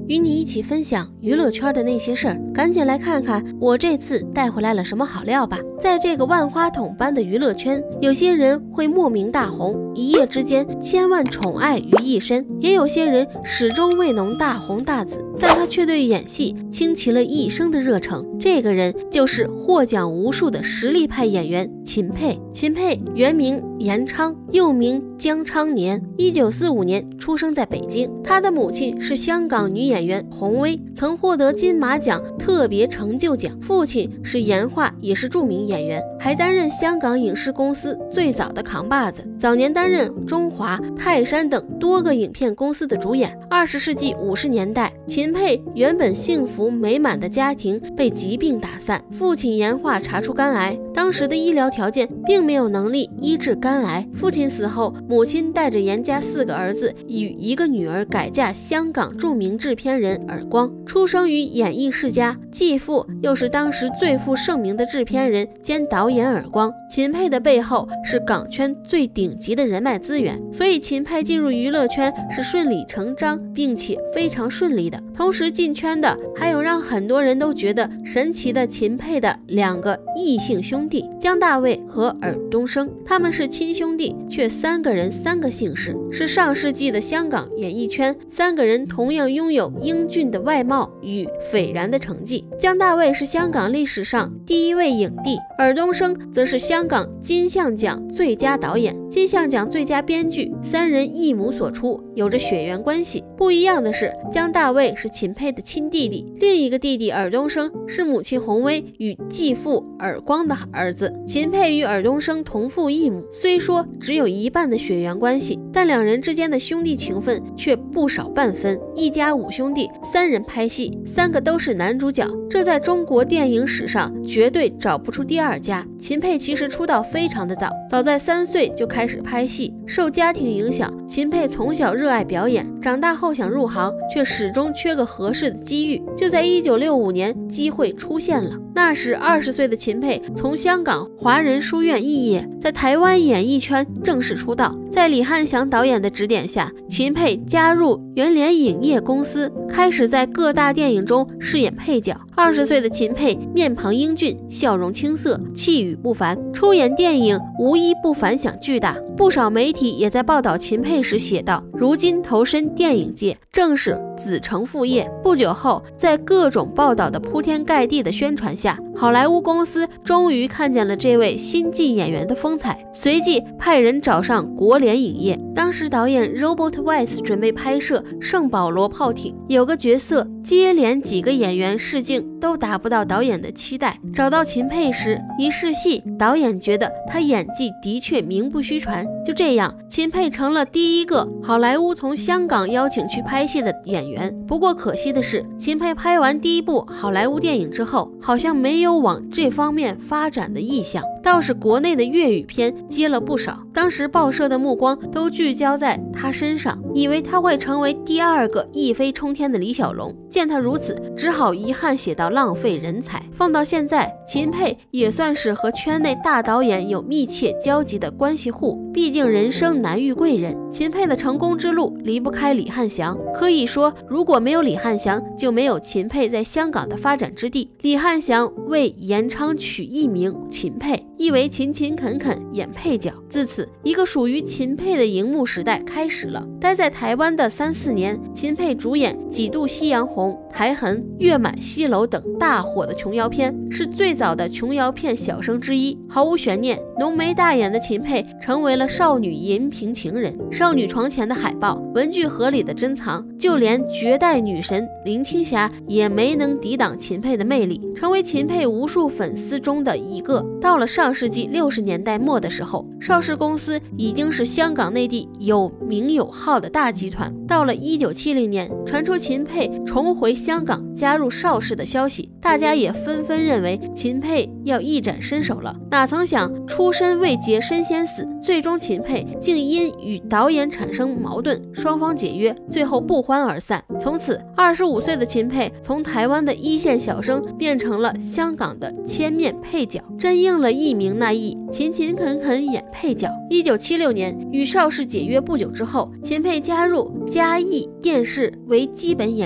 与你一起分享娱乐圈的那些事儿。赶紧来看看我这次带回来了什么好料吧。在这个万花筒般的娱乐圈，有些人会莫名大红，一夜之间千万宠爱于一身，也有些人始终未能大红大紫，但他却对演戏倾其了一生的热诚。这个人就是获奖无数的实力派演员秦沛。秦沛原名严昌，又名江昌年，1945年出生在北京。他的母亲是香港女演员洪薇，曾获得金马奖特别成就奖。父亲是严华，也是著名演员，还担任香港影视公司最早的扛把子，早年担任中华、泰山等多个影片公司的主演。20世纪50年代，秦沛原本幸福美满的家庭被疾病打散，父亲严华查出肝癌，当时的医疗条件并没有能力医治肝癌。父亲死后，母亲带着严家4个儿子与1个女儿改嫁香港著名制片人尔光。出生于演艺世家，继父又是当时最负盛名的制片人兼导演尔光。秦沛的背后是港圈最顶级的人脉资源，所以秦沛进入娱乐圈是顺理成章并且非常顺利的。同时进圈的还有让很多人都觉得神奇的秦沛的2个异姓兄弟姜大卫和尔冬升，他们是亲兄弟，却3个人3个姓氏，是上世纪的香港演艺圈3个人同样拥有英俊的外貌与斐然的成绩。姜大卫是香港历史上第1位影帝，尔冬升则是香港金像奖最佳导演、金像奖最佳编剧，3人一母所出，有着血缘关系。不一样的是，姜大卫是秦沛的亲弟弟，另一个弟弟尔冬升是母亲洪薇与继父尔光的儿子。秦沛与尔冬升同父异母，虽说只有一半的血缘关系，但2人之间的兄弟情分却不少半分。一家5兄弟，3人拍戏，3个都是男主角，这在中国电影史上绝对找不出第2家。秦沛其实出道非常的早，早在3岁就开始拍戏。受家庭影响，秦沛从小热爱表演，长大后想入行，却始终缺个合适的机遇。就在1965年，机会出现了。那时20岁的秦沛从香港华人书院肄业，在台湾演艺圈正式出道。在李翰祥导演的指点下，秦沛加入圆联影业公司，开始在各大电影中饰演配角。20岁的秦沛面庞英俊，笑容青涩，气宇不凡，出演电影无一不反响巨大。不少媒体也在报道秦沛时写道，如今投身电影界正是子承父业。不久后，在各种报道的铺天盖地的宣传下，好莱坞公司终于看见了这位新晋演员的风采，随即派人找上国联影业。当时导演 Robert Wise 准备拍摄圣保罗炮艇，有个角色接连几个演员试镜都达不到导演的期待。找到秦沛时，一试戏，导演觉得他演技的确名不虚传。就这样，秦沛成了第1个好莱坞从香港邀请去拍戏的演员。不过可惜的是，秦沛拍完第1部好莱坞电影之后，好像没有往这方面发展的意向，倒是国内的粤语片接了不少。当时报社的目光都聚焦在他身上，以为他会成为第2个一飞冲天的李小龙。见他如此，只好遗憾写道浪费人才。放到现在，秦沛也算是和圈内大导演有密切交集的关系户，毕竟人生难遇贵人。秦沛的成功之路离不开李翰祥，可以说如果没有李翰祥，就没有秦沛在香港的发展之地。李翰祥为严昌取艺名秦沛，意为勤勤恳恳演配角。自此，一个属于秦沛的荧幕时代开始了。待在台湾的3、4年，秦沛主演《几度夕阳红》《台痕》《月满西楼》等大火的琼瑶片，是最早的琼瑶片小生之一。毫无悬念，浓眉大眼的秦沛成为了少女银屏情人。少女床前的海报，文具盒里的珍藏，就连绝代女神林青霞也没能抵挡秦沛的魅力，成为秦沛无数粉丝中的一个。到了上世纪60年代末的时候，邵氏公司已经是香港内地有名有号的大集团。到了1970年，传出秦沛重回香港加入邵氏的消息，大家也纷纷认为秦沛要一展身手了。哪曾想出身未捷身先死，最终秦沛竟因与导演产生矛盾，双方解约，最后不欢而散。从此25岁的秦沛从台湾的1线小生变成了香港的千面配角，真应了艺名那意，勤勤恳恳演配角。1976年与邵氏解约不久之后，秦沛加入嘉义电视为基本演员，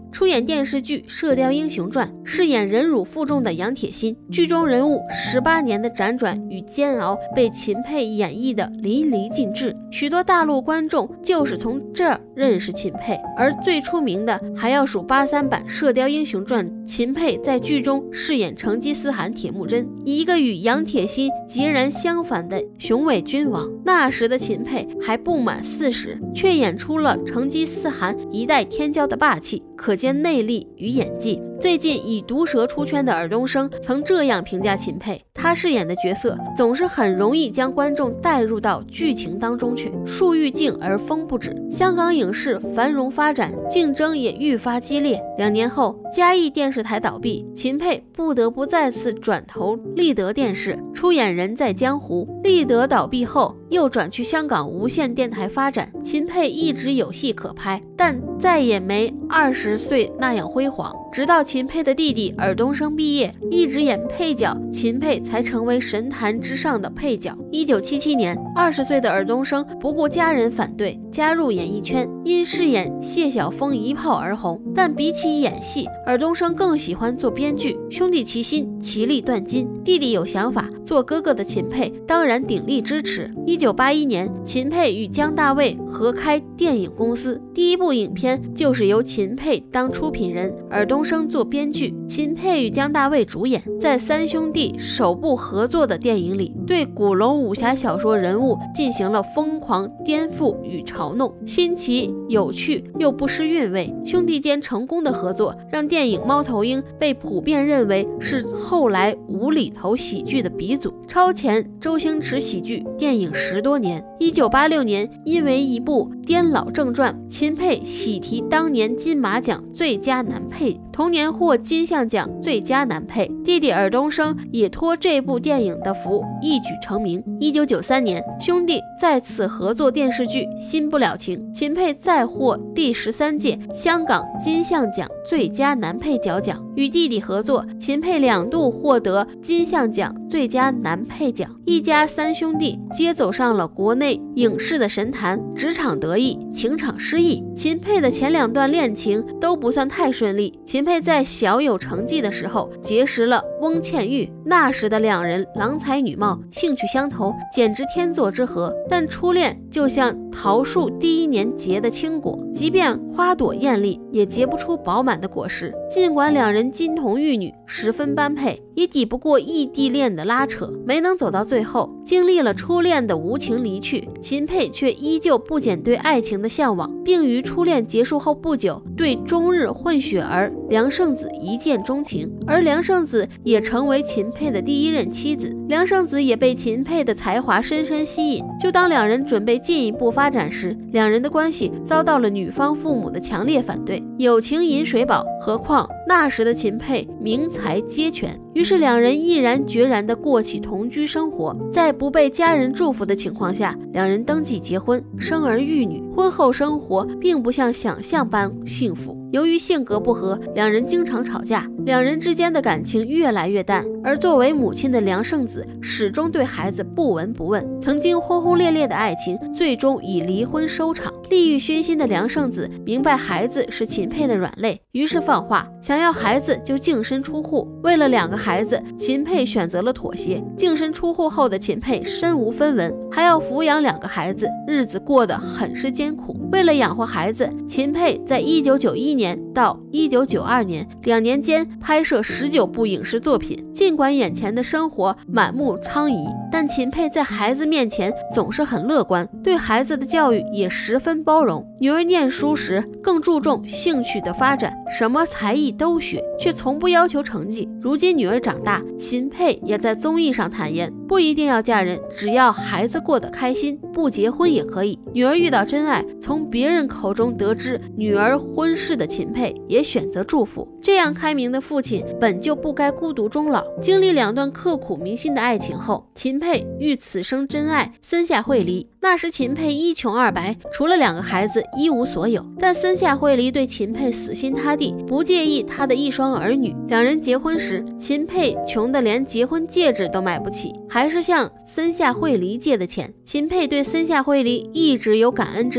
出演电视剧《射雕英雄传》，饰演忍辱负重的杨铁心。剧中人物18年的辗转与煎熬被秦沛演绎的淋漓尽致，许多大陆观众就是从这儿认识秦沛。而最出名的还要数83版《射雕英雄传》，秦沛在剧中饰演成吉思汗铁木真，以一个与杨铁心截然相反的雄伟君王。那时的秦沛还不满40，却演出了成吉思汗一代天骄的霸气，可见内力与演技。最近以毒舌出圈的尔冬升曾这样评价秦沛，他饰演的角色总是很容易将观众带入到剧情当中去，树欲静而风不止。香港影视繁荣发展，竞争也愈发激烈。2年后，嘉义电视台倒闭，秦沛不得不再次转投立德电视，出演《人在江湖》。立德倒闭后，又转去香港无线电台发展。秦沛一直有戏可拍，但再也没20岁那样辉煌。直到秦沛的弟弟尔冬升毕业，一直演配角，秦沛才成为神坛之上的配角。1977年，20岁的尔冬升不顾家人反对，加入演艺圈，因饰演谢晓峰一炮而红。但比起演戏，尔冬升更喜欢做编剧。兄弟齐心，其利断金。弟弟有想法，做哥哥的秦沛当然鼎力支持。1981年，秦沛与姜大卫合开电影公司，第一部影片就是由秦沛当出品人，尔冬升做编剧，秦沛与姜大卫主演。在三兄弟首部合作的电影里，对古龙武侠小说人物进行了疯狂颠覆与嘲弄，新奇有趣又不失韵味。兄弟间成功的合作，让电影《猫头鹰》被普遍认为是后来无厘头喜剧的鼻祖，超前周星驰喜剧电影10多年。1986年，因为一部《颠老正传》，秦沛喜提当年金马奖最佳男配，同年获金像奖最佳男配。弟弟尔冬升也托这部电影的福，一举成名。1993年，兄弟再次合作电视剧《新不了情》，秦沛再获第13届香港金像奖最佳男配角奖。与弟弟合作，秦沛2度获得金像奖最佳男配奖。一家三兄弟皆走上了国内影视的神坛，职场得意，情场失意。秦沛的前2段恋情都不算太顺利。秦沛在小有成绩的时候结识了翁倩玉，那时的2人郎才女貌，兴趣相投，简直天作之合。但初恋就像桃树第1年结的青果，即便花朵艳丽，也结不出饱满的果实。尽管2人金童玉女，十分般配，也抵不过异地恋的拉扯，没能走到最后。经历了初恋的无情离去，秦沛却依旧不减对爱情的向往，并于初恋结束后不久，对中日混血儿梁圣子一见钟情，而梁圣子也成为秦沛的第1任妻子。梁圣子也被秦沛的才华深深吸引。就当2人准备进一步发展时，2人的关系遭到了女方父母的强烈反对。友情饮水饱，何况那时的秦沛名才皆全，于是2人毅然决然地过起同居生活。在不被家人祝福的情况下，2人登记结婚，生儿育女。婚后生活并不像想象般幸福，由于性格不合，2人经常吵架，2人之间的感情越来越淡。而作为母亲的梁圣子始终对孩子不闻不问，曾经轰轰烈烈的爱情最终以离婚收场。利欲熏心的梁圣子明白孩子是秦沛的软肋，于是放话，想要孩子就净身出户。为了2个孩子，秦沛选择了妥协。净身出户后的秦沛身无分文，还要抚养2个孩子，日子过得很是艰苦。为了养活孩子，秦沛在1991年到1992年2年间拍摄19部影视作品。尽管眼前的生活满目苍夷，但秦沛在孩子面前总是很乐观，对孩子的教育也十分包容。女儿念书时更注重兴趣的发展，什么才艺都学，却从不要求成绩。如今女儿长大，秦沛也在综艺上坦言，不一定要嫁人，只要孩子过得开心，不结婚也可以。女儿遇到真爱，从别人口中得知女儿婚事的秦沛也选择祝福。这样开明的父亲本就不该孤独终老。经历2段刻骨铭心的爱情后，秦沛遇此生真爱森下惠梨。那时秦沛一穷二白，除了2个孩子一无所有，但森下惠梨对秦沛死心塌地，不介意他的1双儿女。2人结婚时，秦沛穷得连结婚戒指都买不起，还是向森下惠梨借的钱。秦沛对森下惠梨一直有感恩之心，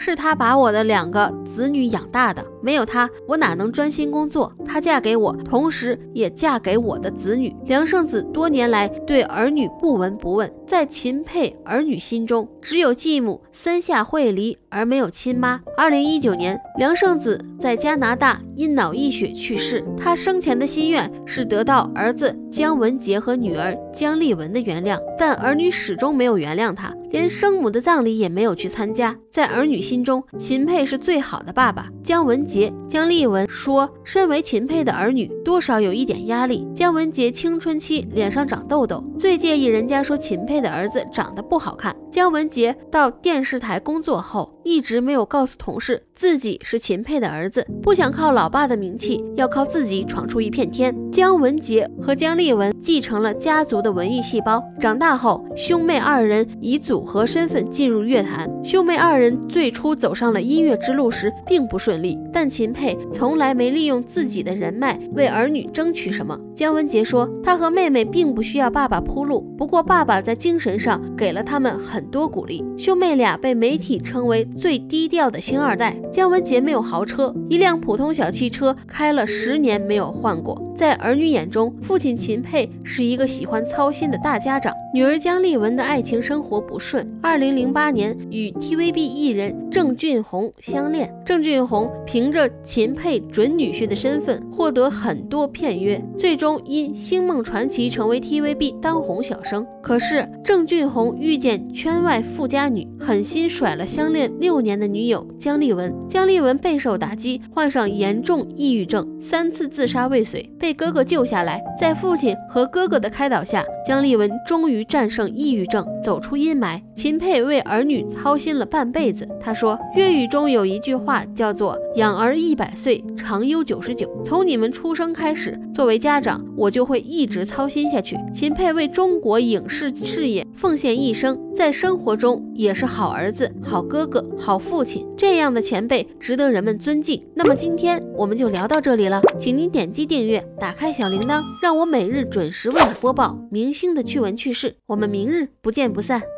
是他把我的2个子女养大的，没有他，我哪能专心工作？他嫁给我，同时也嫁给我的子女。梁胜子多年来对儿女不闻不问，在秦沛儿女心中，只有继母三下惠梨，而没有亲妈。2019年，梁胜子在加拿大因脑溢血去世。他生前的心愿是得到儿子姜文杰和女儿姜丽文的原谅，但儿女始终没有原谅他，连生母的葬礼也没有去参加。在儿女心中，秦沛是最好的爸爸。姜文杰、姜丽文说，身为秦沛的儿女，多少有一点压力。姜文杰青春期脸上长痘痘，最介意人家说秦沛的儿子长得不好看。姜文杰到电视台工作后，一直没有告诉同事自己是秦沛的儿子，不想靠老爸的名气，要靠自己闯出一片天。姜文杰和姜丽文继承了家族的文艺细胞，长大后，兄妹2人以组合身份进入乐坛。兄妹2人最初走上了音乐之路时并不顺利，但秦沛从来没利用自己的人脉为儿女争取什么。姜文杰说，他和妹妹并不需要爸爸铺路，不过爸爸在精神上给了他们很多鼓励。兄妹俩被媒体称为最低调的星2代。姜文杰没有豪车，一辆普通小汽车开了10年没有换过。在儿女眼中，父亲秦沛是一个喜欢操心的大家长。女儿姜丽文的爱情生活不顺，2008年与 TVB 艺人郑俊弘相恋。郑俊弘凭着秦沛准女婿的身份获得很多片约，最终因《星梦传奇》成为 TVB 当红小生。可是郑俊弘遇见圈外富家女，狠心甩了相恋6年的女友姜丽文。姜丽文备受打击，患上严重抑郁症，3次自杀未遂，被哥哥救下来。在父亲和哥哥的开导下，姜丽文终于战胜抑郁症，走出阴霾。秦沛为儿女操心了半辈子。他说，粤语中有一句话叫做养儿100岁，长忧99。从你们出生开始，作为家长，我就会一直操心下去。秦沛为中国影视事业奉献一生，在生活中也是好儿子、好哥哥、好父亲，这样的前辈值得人们尊敬。那么今天我们就聊到这里了，请您点击订阅，打开小铃铛，让我每日准时为你播报明星的趣闻趣事。我们明日不见不散。